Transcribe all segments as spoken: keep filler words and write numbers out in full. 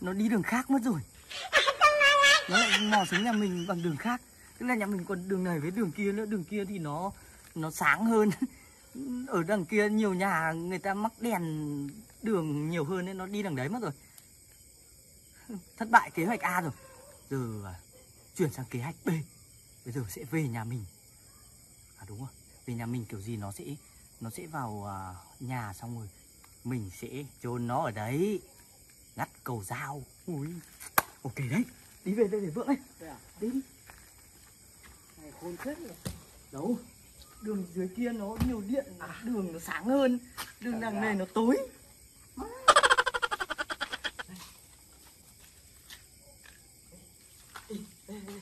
nó đi đường khác mất rồi. Nó lại mò xuống nhà mình bằng đường khác. Tức là nhà mình còn đường này với đường kia nữa. Đường kia thì nó nó sáng hơn. Ở đằng kia nhiều nhà người ta mắc đèn đường nhiều hơn nên nó đi đằng đấy mất rồi. Thất bại kế hoạch A rồi. Giờ à, chuyển sang kế hoạch B. Bây giờ sẽ về nhà mình. À đúng rồi, về nhà mình kiểu gì nó sẽ nó sẽ vào à, nhà xong rồi mình sẽ chôn nó ở đấy, ngắt cầu dao. Ui, ok đấy, đi về đây để Vượng ấy. À? Đi đi. Này khôn chết rồi. Đâu, đường dưới kia nó nhiều điện, à, đường nó sáng hơn, đường đằng này nó tối. Đi, đây, đây.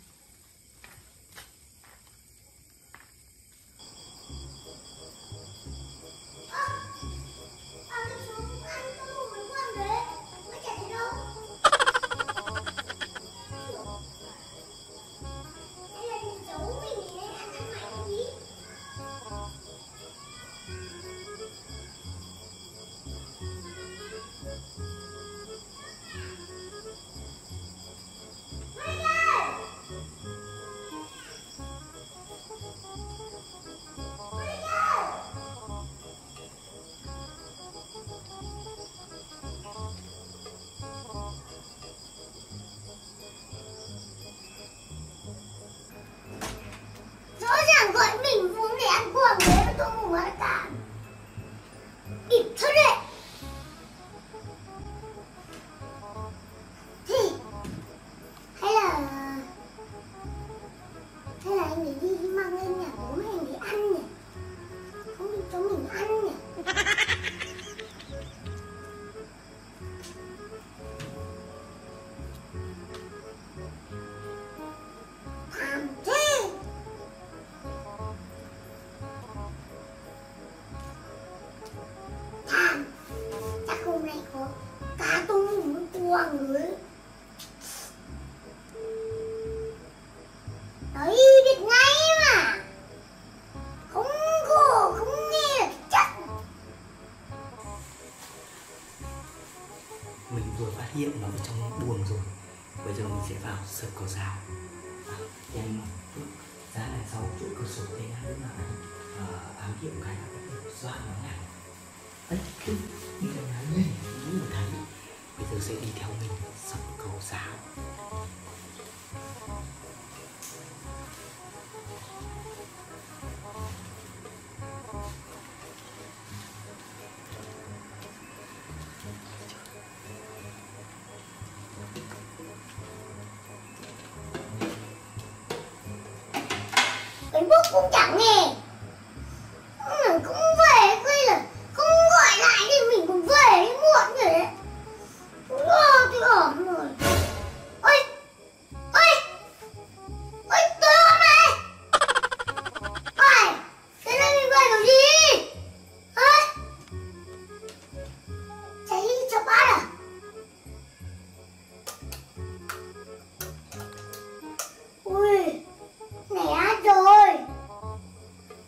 Gọi mình xuống để ăn cuồng đấy mà tôi ngủ ở cả. Ịt thật đấy. Thì hay là hay là anh để đi đi mang lên nhà bố mẹ để ăn nhỉ? Không đi cho mình ăn nhỉ? Thảm thế. Thảm. Chắc hôm nay có cá tôm hùm cuồng rồi. Đấy, biết ngay mà. Không khổ, không nghe là chắc. Mình vừa phát hiện nó ở trong buồng rồi. Bây giờ mình sẽ vào sờ cầu rào. À, em bước ra đằng sau chỗ cửa sổ thế nào lúc nào à, ám hiệu cái là có thể dọa nó nhảy. Ấy, đi ra nhà lên, đi mà thấy. Bây giờ sẽ đi theo mình sập cầu rào. Cái bút cũng chẳng nghe. Mình cũng về quê là không gọi lại thì mình cũng về muộn rồi đấy. Lo tôi ổn rồi. Ôi, ôi, ôi tôi ôm này. Ôi, thế này mình về kiểu gì? Hả? Cháy cho bát à? Ui, nẻ rồi.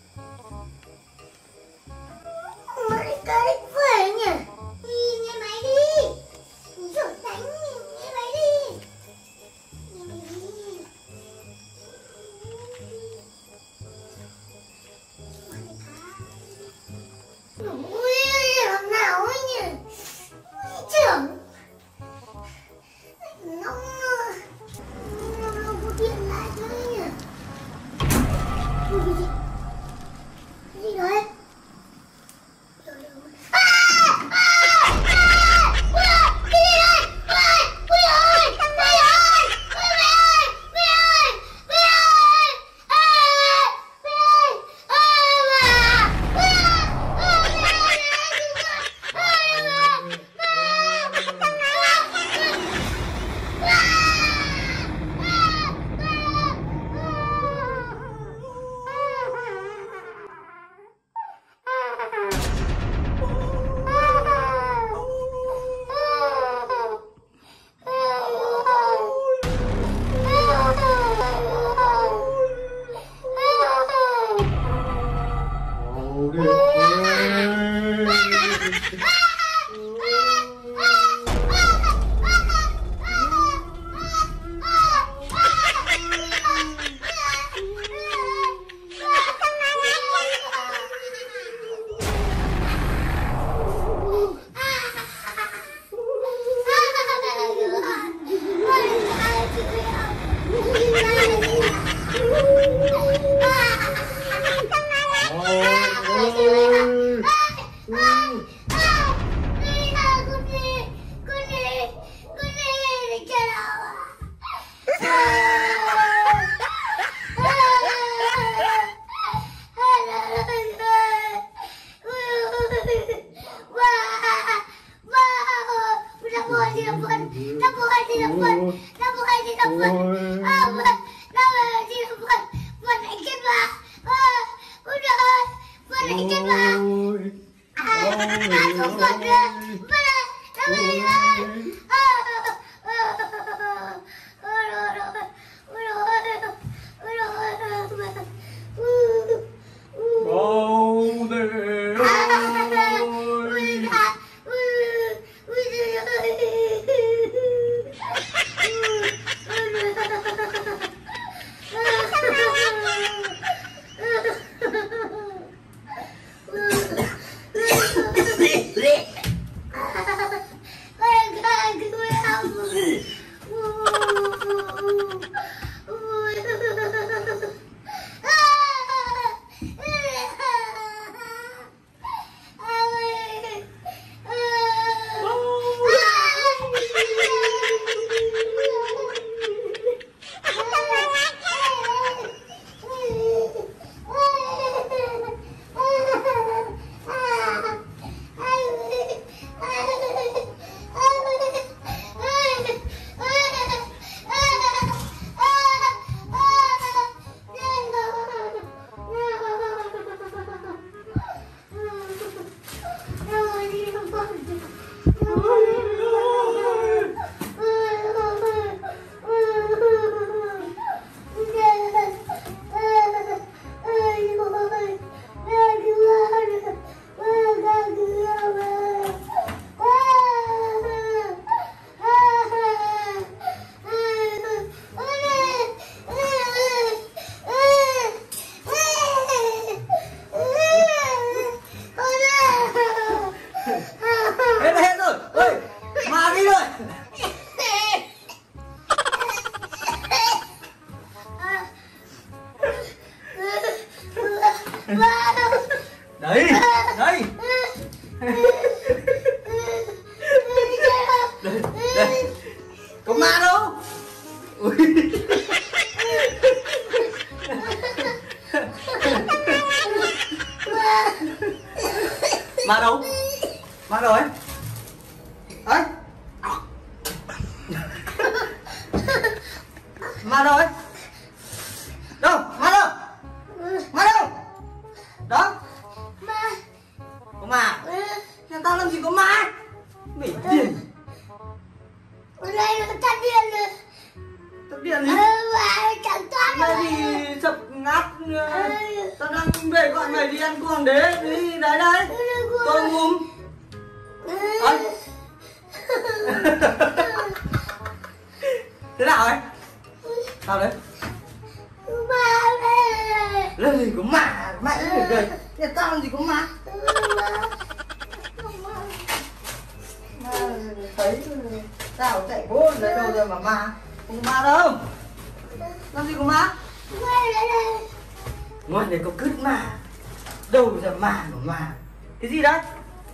Đấy, đấy. Đây, đây. Có ma đâu. Ui. Ma đâu? Ma đâu ấy? Ấy. Ma đâu ấy? Đâu? Ma đâu? Ma đâu? Đó. Có ma? Nhà tao làm gì có ma? Mày điên. Ở đây nó tắt điện rồi. Tắt điện đi. Ờ, mà chẳng thoát Mày rồi. thì chập ngáp. Tao đang về gọi mày đi ăn hoàng đế. Đi đấy đấy. Tôi ngùm. Ấy. Thế nào ấy? Sao đấy? Ma đây. Làm gì có ma? Mẹ nó đời. Nhà tao làm gì có ma? Ma thấy tao chạy bố lấy đâu rồi mà ma? Không ma đâu. Làm gì có ma? Ngoài này có cứt ma. Đâu ra ma của ma? Cái gì đấy?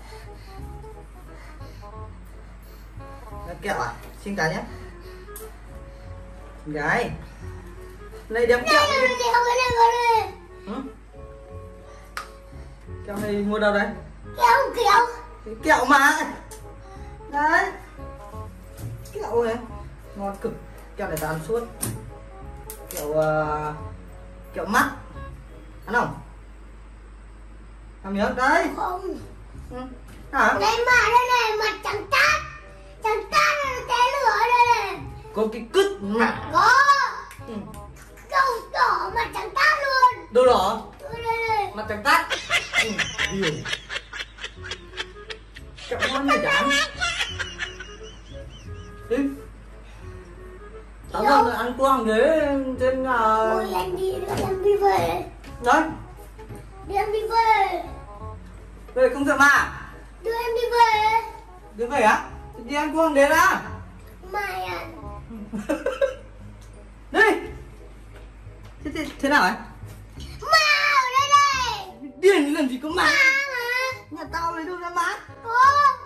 Kẹo à? Xin cái nhé. Xin cái. Này đem kẹo đi. Ừ? Kẹo này mua đâu đấy? Kéo kéo. Cái kẹo mà. Đấy. Kẹo này ngon cực. Kẹo này ta ăn suốt. Kẹo uh, kẹo mắt. Ăn không? Ăn miếng đấy. Không. Ừ. Hả? Đây mà đây này, mặt trắng tát. Trắng tát là té lửa đây này. Có cái cứt mà. Có. Ừ. Không đỏ mặt trắng tát luôn. Đâu đỏ? Ừ, đây này. Mặt trắng tát. Ừ. Điều. Kẹo ngon này chán. Đi. Tao giờ ăn quang thế trên là. Ôi anh đi, đưa em đi về. Đấy. Đưa em đi về. Về không sợ ma. Đưa em đi về. Đi về á? Đi ăn quang thế đã. Mai ăn. Đi. Thế, thế, thế nào ấy? Ma ở đây này. Điên làm gì có ma? Ma mà. Nhà tao lấy đâu ra ma? Có.